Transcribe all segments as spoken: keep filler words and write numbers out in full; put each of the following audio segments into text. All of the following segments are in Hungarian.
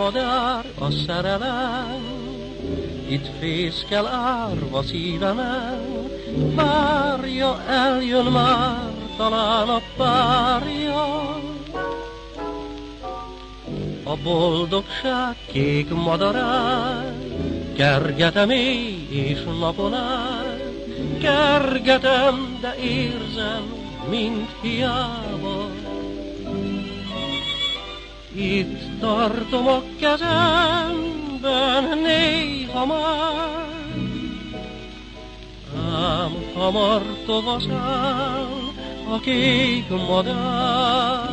madár a szerelem, itt fészkel árva szívemen, várja, eljön már talán a párja. A boldogság kék madarát kergetem éj és napon át, kergetem, de érzem, mint hiába. Itt tartom a kezemben néha már, ám hamar tovaszáll a kék madár.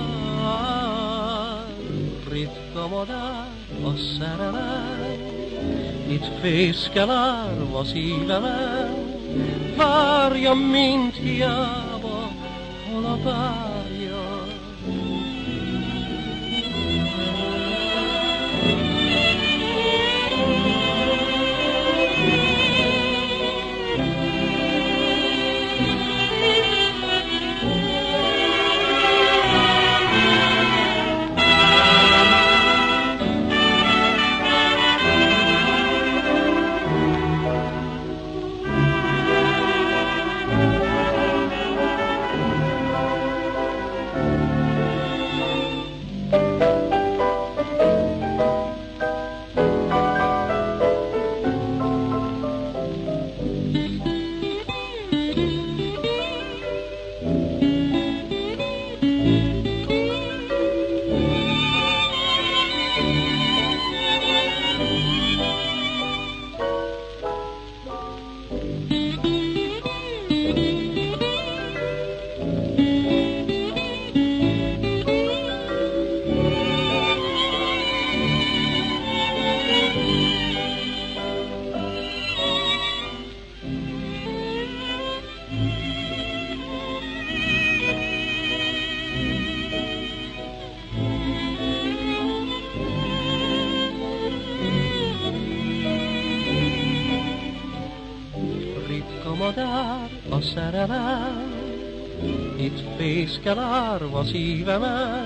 Ritka madár a szerelem, itt fészkel árva szívemen, várja, mint hiába, hol a párja. Madár a szerelem, itt fészkel árva szívemen,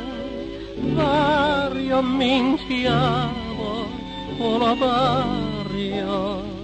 várja, mint hiába, hol a párja.